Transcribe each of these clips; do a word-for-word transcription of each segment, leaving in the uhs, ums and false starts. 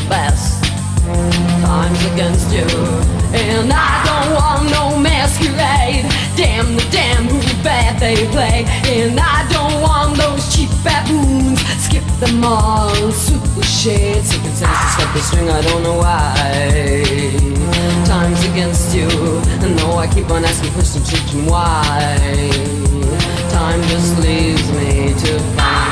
best. Time's against you, and I don't want no masquerade. Damn the damn who bad they play, and I don't want those cheap baboons. Skip them all, super shades. Sick and sense to step the string, I don't know why. Time's against you, and though I keep on asking questions, searching why. Time just leaves me to find.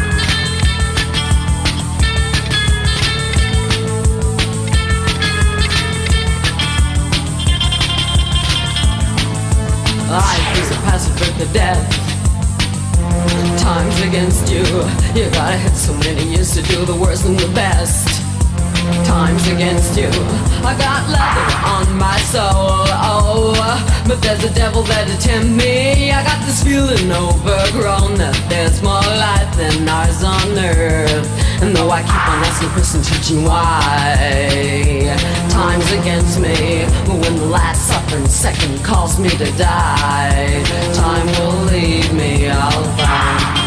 Life is a passive birth to death. Time's against you. You gotta hit so many years to do the worst and the best. Time's against you. I got leather on my soul, oh, but there's a devil there to tempt me. I got this feeling overgrown that there's more life than ours on earth. And though I keep on asking questions, searching why, time's against me. But when the last suffering second calls me to die, time will leave me, I'll find.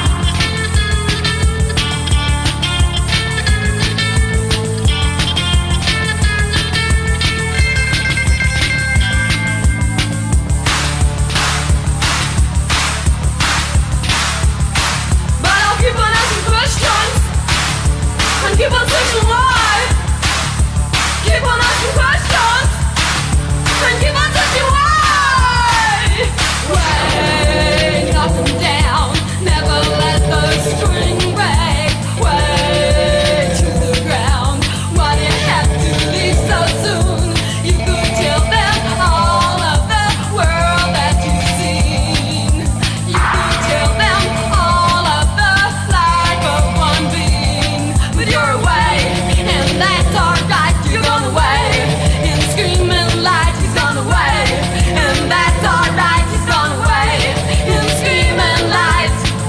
Keep on searching why. Keep on asking questions, and keep on searching why. Way up and down, never let the string break. Way to the ground, why do you have to leave so soon? You could tell them all of the world that you've seen. You could tell them all of the life of one being. But you're away, and that's alright. You're gone away, in screaming light. He's gone away, and that's alright. He's gone away, in screaming light.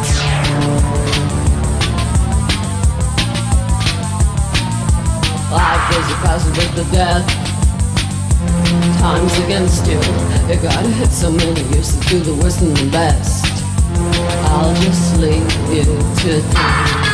Life is a passive with the death. Time's against you. You gotta hit so many years to do the worst and the best. I'll just leave you to think.